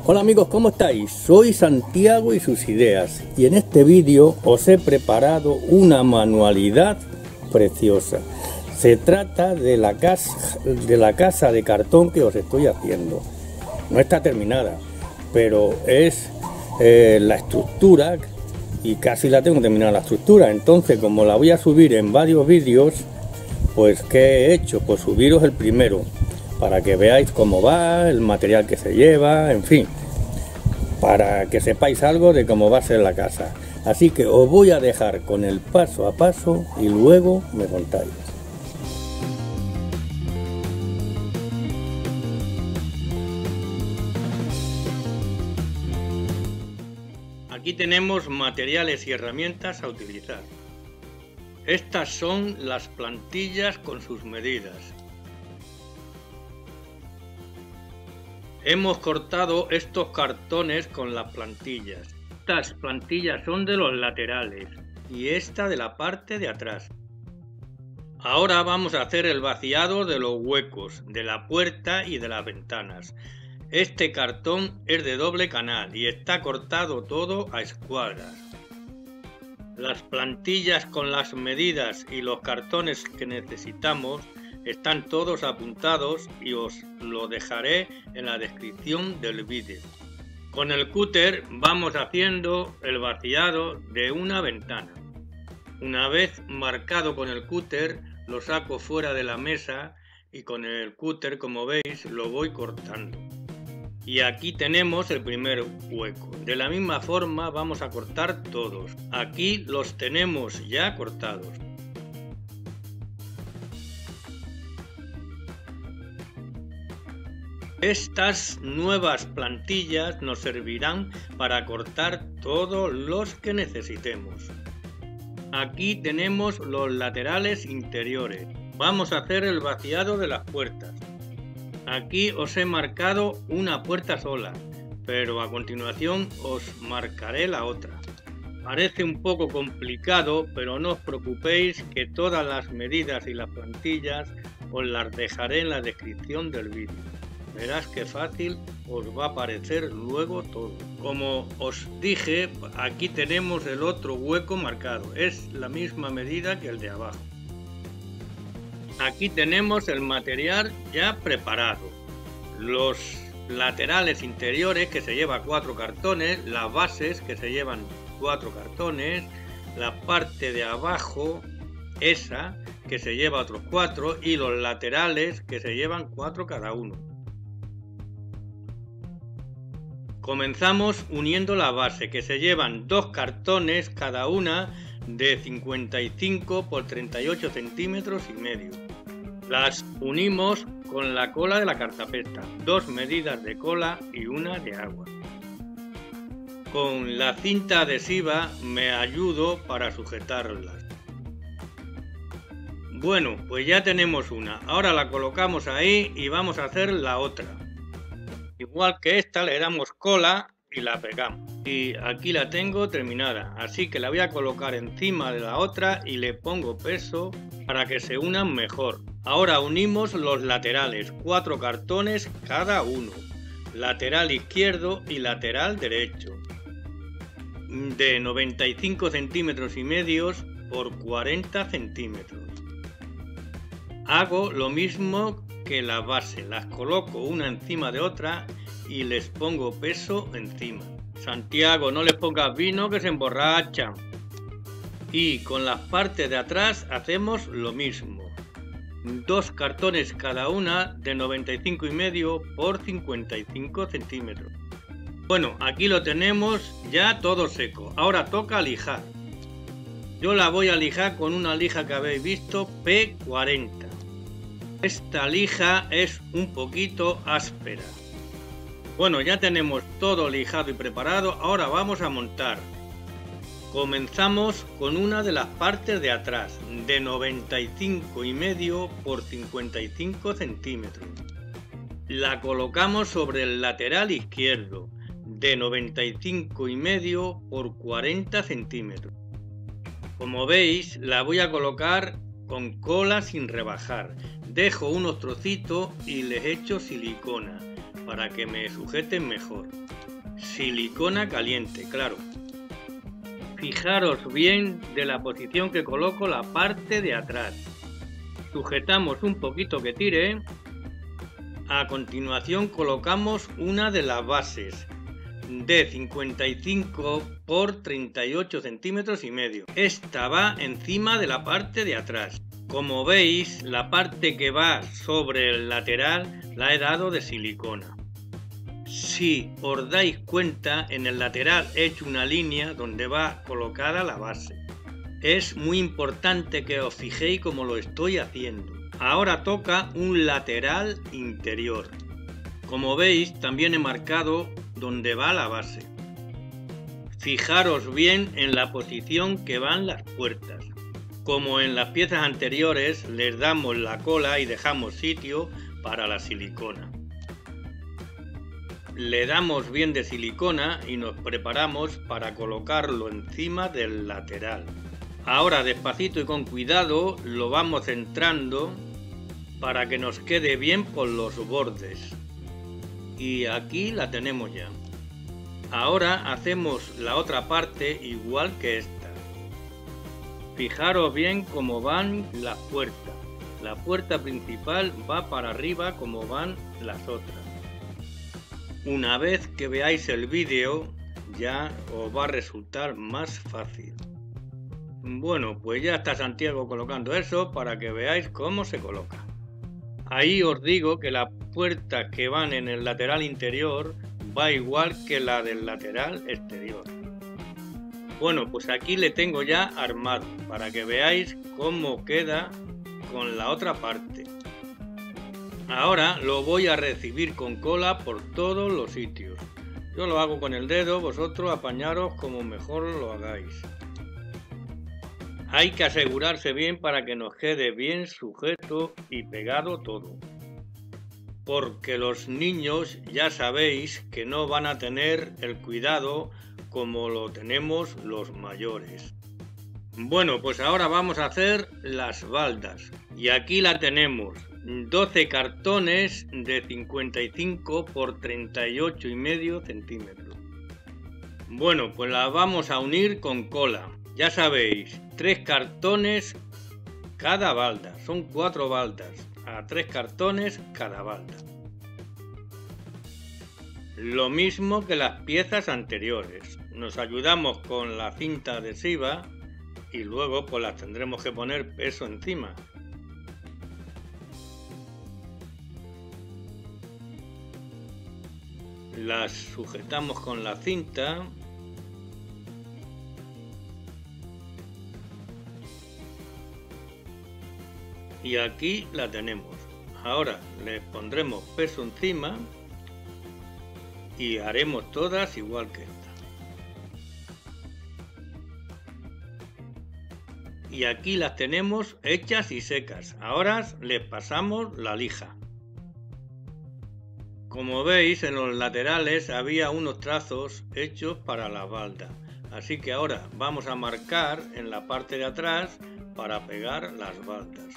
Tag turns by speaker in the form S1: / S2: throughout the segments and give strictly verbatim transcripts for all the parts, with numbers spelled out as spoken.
S1: Hola amigos, ¿cómo estáis? Soy Santiago y sus ideas, y en este vídeo os he preparado una manualidad preciosa. Se trata de la casa de la casa de cartón que os estoy haciendo. No está terminada, pero es eh, la estructura, y casi la tengo terminada la estructura. Entonces, como la voy a subir en varios vídeos, pues ¿qué he hecho? Pues subiros el primero, para que veáis cómo va, el material que se lleva, en fin, para que sepáis algo de cómo va a ser la casa. Así que os voy a dejar con el paso a paso y luego me contáis. Aquí tenemos materiales y herramientas a utilizar. Estas son las plantillas con sus medidas. Hemos cortado estos cartones con las plantillas. Estas plantillas son de los laterales y esta de la parte de atrás. Ahora vamos a hacer el vaciado de los huecos, de la puerta y de las ventanas. Este cartón es de doble canal y está cortado todo a escuadras. Las plantillas con las medidas y los cartones que necesitamos están todos apuntados y os lo dejaré en la descripción del vídeo. Con el cúter vamos haciendo el vaciado de una ventana. Una vez marcado con el cúter, lo saco fuera de la mesa y con el cúter, como veis, lo voy cortando. Y aquí tenemos el primer hueco. De la misma forma vamos a cortar todos. Aquí los tenemos ya cortados. Estas nuevas plantillas nos servirán para cortar todos los que necesitemos. Aquí tenemos los laterales interiores. Vamos a hacer el vaciado de las puertas. Aquí os he marcado una puerta sola, pero a continuación os marcaré la otra. Parece un poco complicado, pero no os preocupéis que todas las medidas y las plantillas os las dejaré en la descripción del vídeo. Verás qué fácil os va a parecer luego todo. Como os dije, aquí tenemos el otro hueco marcado. Es la misma medida que el de abajo. Aquí tenemos el material ya preparado. Los laterales interiores que se llevan cuatro cartones, las bases que se llevan cuatro cartones, la parte de abajo, esa que se lleva otros cuatro, y los laterales que se llevan cuatro cada uno. Comenzamos uniendo la base, que se llevan dos cartones cada una de cincuenta y cinco por treinta y ocho centímetros y medio. Las unimos con la cola de la cartapesta, dos medidas de cola y una de agua. Con la cinta adhesiva me ayudo para sujetarlas. Bueno, pues ya tenemos una. Ahora la colocamos ahí y vamos a hacer la otra. Igual que esta, le damos cola y la pegamos. Y aquí la tengo terminada, así que la voy a colocar encima de la otra y le pongo peso para que se unan mejor. Ahora unimos los laterales, cuatro cartones cada uno, lateral izquierdo y lateral derecho, de noventa y cinco centímetros y medios por cuarenta centímetros. Hago lo mismo que la base, las coloco una encima de otra y les pongo peso encima. Santiago, no les pongas vino que se emborrachan. Y con las partes de atrás hacemos lo mismo. Dos cartones cada una de noventa y cinco y medio por cincuenta y cinco centímetros. Bueno, aquí lo tenemos ya todo seco. Ahora toca lijar. Yo la voy a lijar con una lija que habéis visto, P cuarenta. Esta lija es un poquito áspera. Bueno, ya tenemos todo lijado y preparado. Ahora vamos a montar. Comenzamos con una de las partes de atrás, de noventa y cinco y medio por cincuenta y cinco centímetros. La colocamos sobre el lateral izquierdo, de noventa y cinco y medio por cuarenta centímetros. Como veis, la voy a colocar con cola sin rebajar. Dejo unos trocitos y les echo silicona. para que me sujeten mejor. Silicona caliente, claro. Fijaros bien de la posición que coloco la parte de atrás. Sujetamos un poquito que tire. A continuación colocamos una de las bases de cincuenta y cinco por treinta y ocho centímetros y medio. Esta va encima de la parte de atrás. Como veis, la parte que va sobre el lateral la he dado de silicona. Si os dais cuenta, en el lateral he hecho una línea donde va colocada la base. Es muy importante que os fijéis como lo estoy haciendo. Ahora toca un lateral interior. Como veis, también he marcado donde va la base. Fijaros bien en la posición que van las puertas. Como en las piezas anteriores, les damos la cola y dejamos sitio para la silicona. Le damos bien de silicona y nos preparamos para colocarlo encima del lateral. Ahora despacito y con cuidado lo vamos centrando para que nos quede bien por los bordes. Y aquí la tenemos ya. Ahora hacemos la otra parte igual que esta. Fijaros bien cómo van las puertas. La puerta principal va para arriba como van las otras. Una vez que veáis el vídeo ya os va a resultar más fácil. Bueno, pues ya está Santiago colocando eso para que veáis cómo se coloca. Ahí os digo que las puertas que van en el lateral interior va igual que la del lateral exterior. Bueno, pues aquí le tengo ya armado para que veáis cómo queda con la otra parte. Ahora lo voy a recibir con cola por todos los sitios. Yo lo hago con el dedo, vosotros apañaros como mejor lo hagáis. Hay que asegurarse bien para que nos quede bien sujeto y pegado todo. Porque los niños ya sabéis que no van a tener el cuidado como lo tenemos los mayores. Bueno, pues ahora vamos a hacer las baldas. Y aquí la tenemos. doce cartones de cincuenta y cinco por treinta y ocho y medio centímetros. Bueno, pues las vamos a unir con cola. Ya sabéis, tres cartones cada balda. Son cuatro baldas. A tres cartones cada balda. Lo mismo que las piezas anteriores. Nos ayudamos con la cinta adhesiva y luego pues las tendremos que poner peso encima. Las sujetamos con la cinta. Y aquí la tenemos. Ahora le pondremos peso encima y haremos todas igual que esta. Y aquí las tenemos hechas y secas. Ahora les pasamos la lija. Como veis, en los laterales había unos trazos hechos para la balda. Así que ahora vamos a marcar en la parte de atrás para pegar las baldas.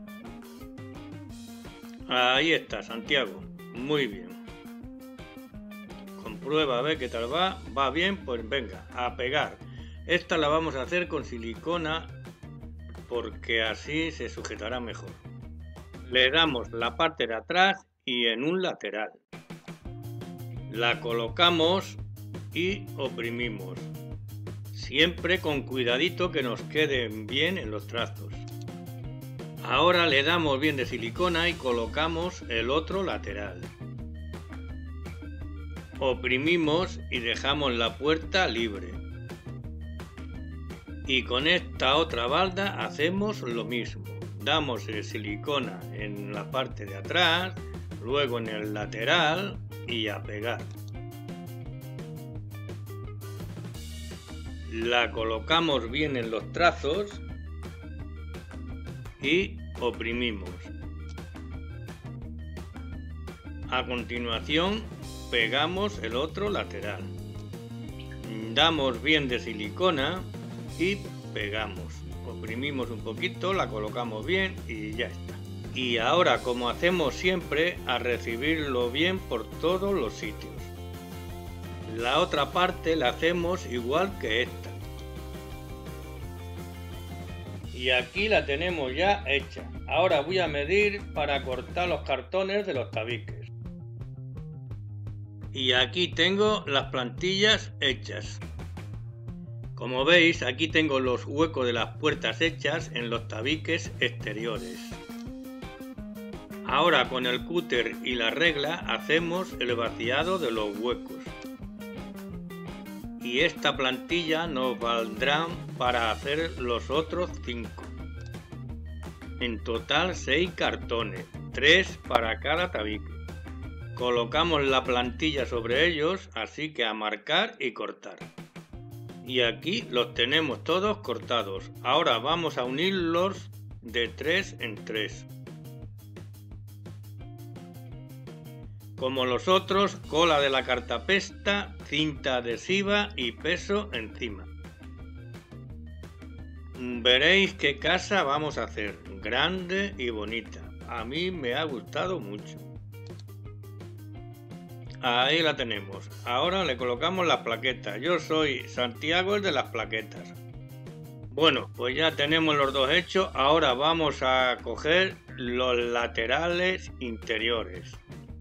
S1: Ahí está, Santiago. Muy bien. Comprueba a ver qué tal va. Va bien, pues venga, a pegar. Esta la vamos a hacer con silicona porque así se sujetará mejor. Le damos la parte de atrás y en un lateral. La colocamos y oprimimos. Siempre con cuidadito que nos queden bien en los trazos. Ahora le damos bien de silicona y colocamos el otro lateral. Oprimimos y dejamos la puerta libre. Y con esta otra balda hacemos lo mismo. Damos el silicona en la parte de atrás, luego en el lateral y a pegar. La colocamos bien en los trazos y oprimimos. A continuación pegamos el otro lateral. Damos bien de silicona y pegamos. Oprimimos un poquito, la colocamos bien y ya está. Y ahora, como hacemos siempre, a recibirlo bien por todos los sitios. La otra parte la hacemos igual que esta. Y aquí la tenemos ya hecha. Ahora voy a medir para cortar los cartones de los tabiques. Y aquí tengo las plantillas hechas. Como veis, aquí tengo los huecos de las puertas hechas en los tabiques exteriores. Ahora con el cúter y la regla hacemos el vaciado de los huecos. Y esta plantilla nos valdrá para hacer los otros cinco. En total seis cartones, tres para cada tabique. Colocamos la plantilla sobre ellos, así que a marcar y cortar. Y aquí los tenemos todos cortados. Ahora vamos a unirlos de tres en tres. Como los otros, cola de la cartapesta, cinta adhesiva y peso encima. Veréis qué casa vamos a hacer, grande y bonita. A mí me ha gustado mucho. Ahí la tenemos. Ahora le colocamos las plaquetas. Yo soy Santiago, el de las plaquetas. Bueno, pues ya tenemos los dos hechos. Ahora vamos a coger los laterales interiores.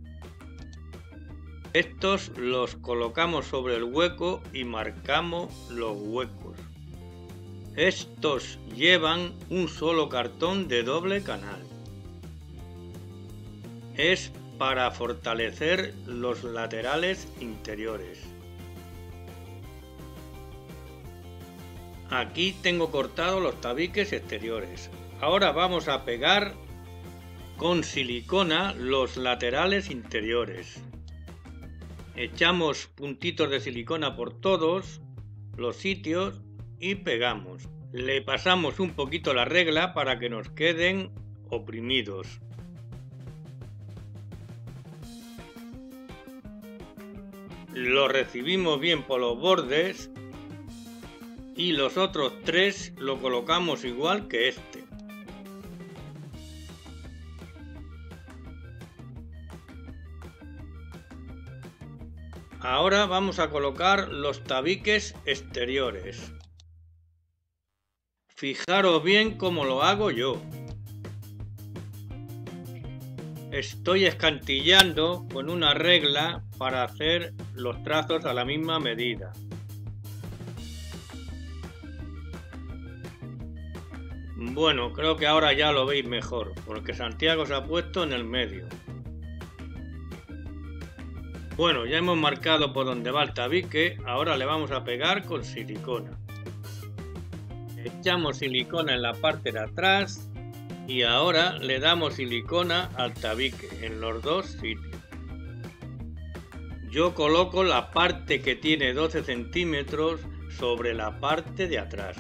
S1: Estos los colocamos sobre el hueco y marcamos los huecos. Estos llevan un solo cartón de doble canal. Es para fortalecer los laterales interiores. Aquí tengo cortados los tabiques exteriores. Ahora vamos a pegar con silicona los laterales interiores. Echamos puntitos de silicona por todos los sitios y pegamos. Le pasamos un poquito la regla para que nos queden oprimidos. Lo recibimos bien por los bordes y los otros tres lo colocamos igual que este. Ahora vamos a colocar los tabiques exteriores. Fijaros bien cómo lo hago yo. Estoy escantillando con una regla para hacer los trazos a la misma medida. Bueno, creo que ahora ya lo veis mejor, porque Santiago se ha puesto en el medio. Bueno, ya hemos marcado por donde va el tabique, ahora le vamos a pegar con silicona. Echamos silicona en la parte de atrás y ahora le damos silicona al tabique en los dos sitios. Yo coloco la parte que tiene doce centímetros sobre la parte de atrás.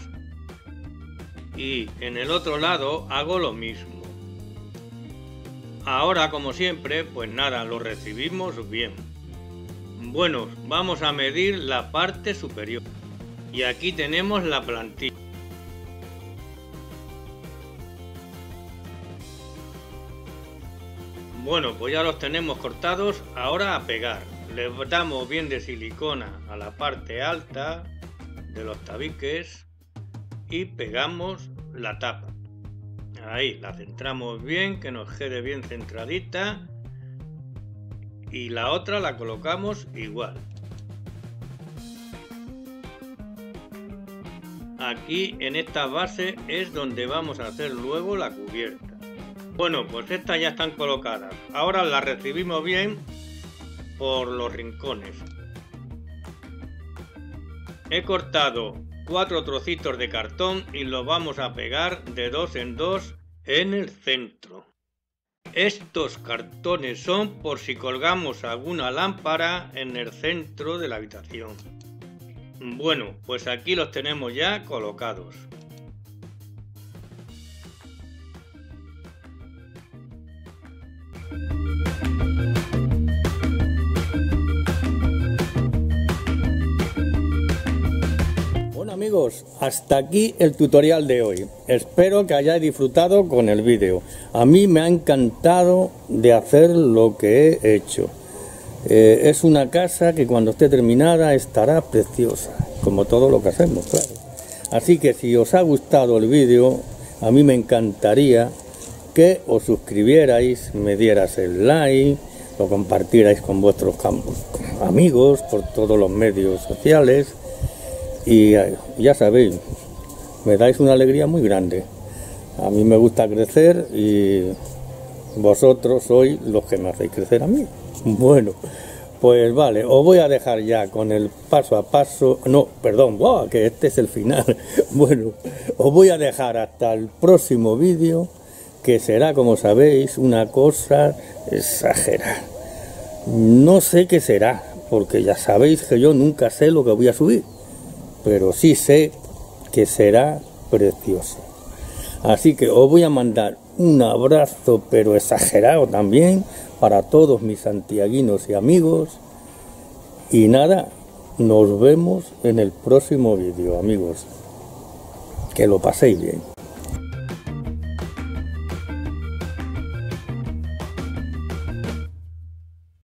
S1: Y en el otro lado hago lo mismo. Ahora, como siempre, pues nada, lo recibimos bien. Bueno, vamos a medir la parte superior. Y aquí tenemos la plantilla. Bueno, pues ya los tenemos cortados, ahora a pegar. Le damos bien de silicona a la parte alta de los tabiques y pegamos la tapa. Ahí, la centramos bien, que nos quede bien centradita. Y la otra la colocamos igual. Aquí en esta base es donde vamos a hacer luego la cubierta. Bueno, pues estas ya están colocadas. Ahora las recibimos bien por los rincones. He cortado cuatro trocitos de cartón y los vamos a pegar de dos en dos en el centro. Estos cartones son por si colgamos alguna lámpara en el centro de la habitación. Bueno, pues aquí los tenemos ya colocados. amigos, hasta aquí el tutorial de hoy. Espero que hayáis disfrutado con el vídeo. A mí me ha encantado de hacer lo que he hecho. Eh, es una casa que cuando esté terminada estará preciosa, como todo lo que hacemos, claro. Así que si os ha gustado el vídeo, a mí me encantaría que os suscribierais, me dierais el like, lo compartierais con vuestros amigos por todos los medios sociales. Y ya sabéis, me dais una alegría muy grande. A mí me gusta crecer y vosotros sois los que me hacéis crecer a mí. Bueno, pues vale, os voy a dejar ya con el paso a paso. No, perdón, wow, que este es el final. Bueno, os voy a dejar hasta el próximo vídeo, que será, como sabéis, una cosa exagerada. No sé qué será, porque ya sabéis que yo nunca sé lo que voy a subir, pero sí sé que será precioso. Así que os voy a mandar un abrazo, pero exagerado también, para todos mis santiaguinos y amigos. Y nada, nos vemos en el próximo vídeo, amigos. Que lo paséis bien.